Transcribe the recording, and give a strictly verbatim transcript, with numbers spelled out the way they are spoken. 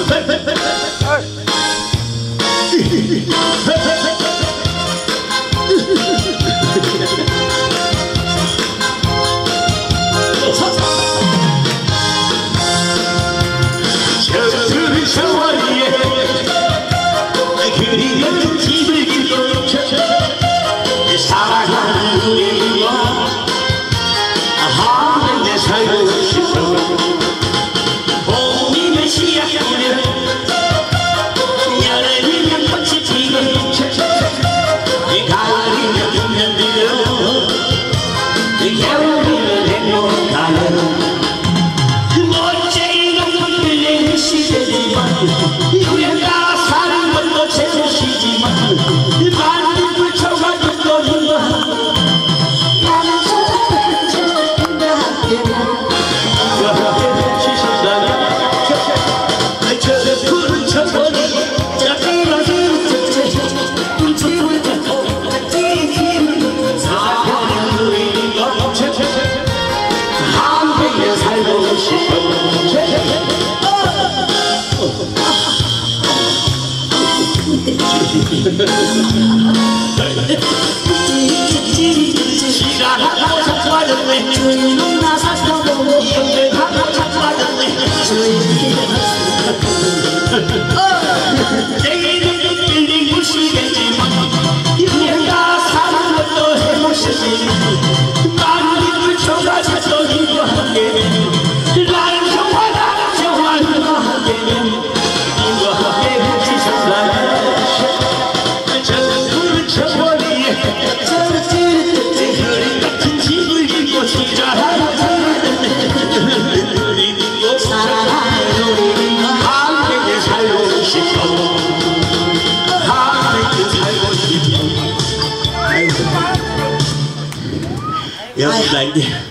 저들은 샤워리에 그리는 집을 길고 사랑하는 우리와 함께 살고 싶어. 봄이면 시작되면 여름이면 꽃이 피고 가을이면 봄면 들려 겨울이면 행복하는 우리가 사는 것도 제멋이지만 많은 불초가 듣거든요. 나는 저한테 치신다니 저 푸른 천벌이 저기로는 저 사랑하는 우리가 함께 살고 싶어. 시간하고 자꾸 하던데 주인은 나서서도 현대하고 자꾸 하던데 내일은 빌딩 무시겠지만 내가 사는 것도 해보시지. 많은 불초가 찾던 이와 함께 나는 정말 나는 정말 이와 함께 이와 함께 해주셨다. 여러분,